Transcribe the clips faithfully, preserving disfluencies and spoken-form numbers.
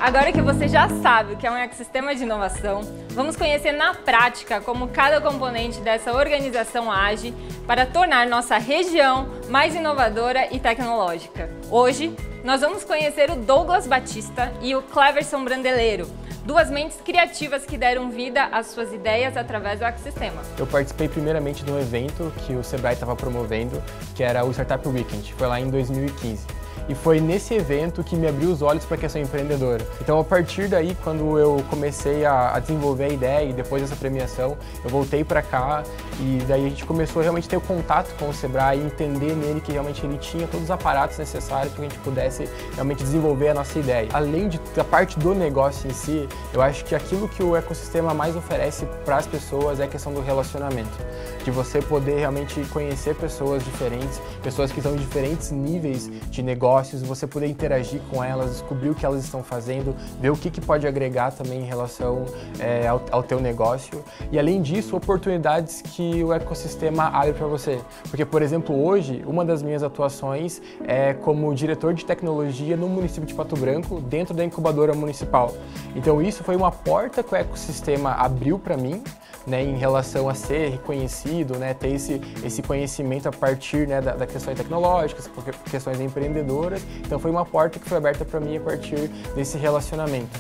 Agora que você já sabe o que é um ecossistema de inovação, vamos conhecer na prática como cada componente dessa organização age para tornar nossa região mais inovadora e tecnológica. Hoje, nós vamos conhecer o Douglas Batista e o Cleverson Brandeleiro, duas mentes criativas que deram vida às suas ideias através do ecossistema. Eu participei primeiramente de um evento que o Sebrae estava promovendo, que era o Startup Weekend, foi lá em dois mil e quinze. E foi nesse evento que me abriu os olhos para a questão empreendedora. Então, a partir daí, quando eu comecei a, a desenvolver a ideia e depois dessa premiação, eu voltei para cá e daí a gente começou a realmente ter o contato com o Sebrae e entender nele que realmente ele tinha todos os aparatos necessários para que a gente pudesse realmente desenvolver a nossa ideia. Além de, da parte do negócio em si, eu acho que aquilo que o ecossistema mais oferece para as pessoas é a questão do relacionamento. De você poder realmente conhecer pessoas diferentes, pessoas que estão em diferentes níveis de negócio, você poder interagir com elas, descobrir o que elas estão fazendo, ver o que, que pode agregar também em relação é, ao, ao teu negócio. E além disso, oportunidades que o ecossistema abre para você. Porque, por exemplo, hoje, uma das minhas atuações é como diretor de tecnologia no município de Pato Branco, dentro da incubadora municipal. Então isso foi uma porta que o ecossistema abriu para mim, né, em relação a ser reconhecido, né, ter esse, esse conhecimento a partir, né, da, da questões tecnológicas, questões empreendedoras. Então foi uma porta que foi aberta para mim a partir desse relacionamento.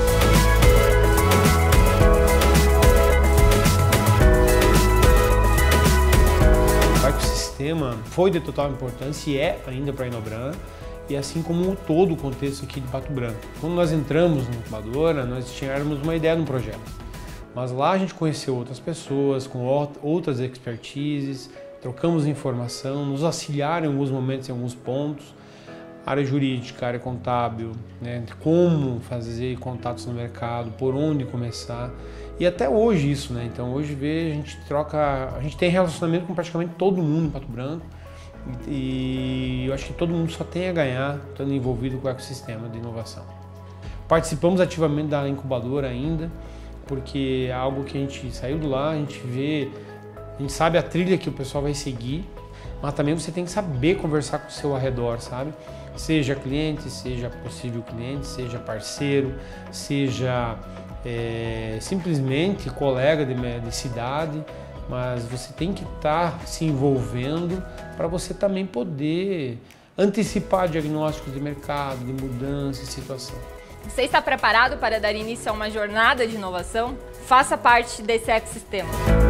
O ecossistema foi de total importância e é ainda para a Inobran, e assim como todo o contexto aqui de Pato Branco. Quando nós entramos na incubadora, nós tínhamos uma ideia de um projeto. Mas lá a gente conheceu outras pessoas com outras expertises, trocamos informação, nos auxiliaram em alguns momentos, em alguns pontos. Área jurídica, área contábil, né, como fazer contatos no mercado, por onde começar. E até hoje isso, né? Então hoje vê, a gente troca, a gente tem relacionamento com praticamente todo mundo em Pato Branco. E eu acho que todo mundo só tem a ganhar estando envolvido com o ecossistema de inovação. Participamos ativamente da incubadora ainda, porque é algo que a gente saiu de lá, a gente vê, a gente sabe a trilha que o pessoal vai seguir, mas também você tem que saber conversar com o seu arredor, sabe? Seja cliente, seja possível cliente, seja parceiro, seja é, simplesmente colega de, de cidade, mas você tem que estar se envolvendo para você também poder antecipar diagnósticos de mercado, de mudança, de situação. Você está preparado para dar início a uma jornada de inovação? Faça parte desse ecossistema.